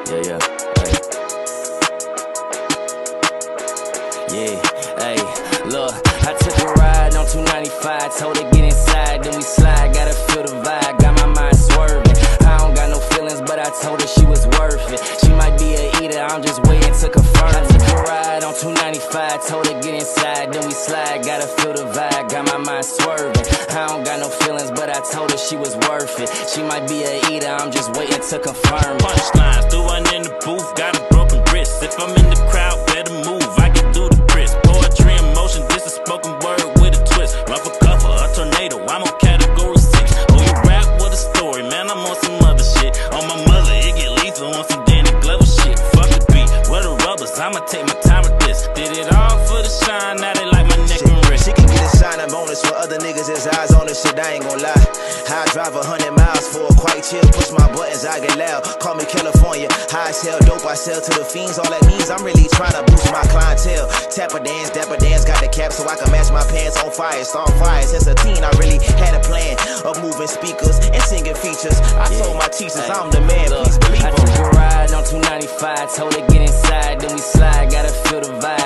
Yeah, yeah, hey. Yeah, hey, look, I took a ride on 295, told her get inside, then we slide, gotta feel the vibe, got my mind swerving. I don't got no feelings, but I told her she was worth it. She might be a eater, I'm just waiting to confirm. I took a ride on 295, told her get inside, then we slide, gotta feel the vibe, got my mind swerving. I don't got no feelings, but I told her she was worth it. She might be a eater, I'm just waiting to confirm. Punchlines, threw one in the booth, got a broken wrist. If I'm in the crowd, better move, I can do the crisp. Poetry in motion, this is spoken word with a twist. Run for cover, a tornado, I'm on category 6. Oh, you rap with a story, man, I'm on some other shit. On my mother, it get lethal on some Danny Glover shit. Fuck the beat, what the rubbers, I'ma take my time with this. Did it all for the shine, now they like my neck and wrist. She can get a sign-up bonus for other niggas, his eyes on this shit, I ain't gon' lie. I drive 100 miles for a quite chill, push my buttons, I get loud. Call me California, high sell dope, I sell to the fiends. All that means I'm really trying to boost my clientele. Tapper dance, dapper dance, got the cap so I can match my pants on fire. Start fire, since a teen I really had a plan of moving speakers and singing features. I told my teachers I'm the man, please believe I them. took a ride on 295, told her get inside, then we slide, gotta feel the vibe.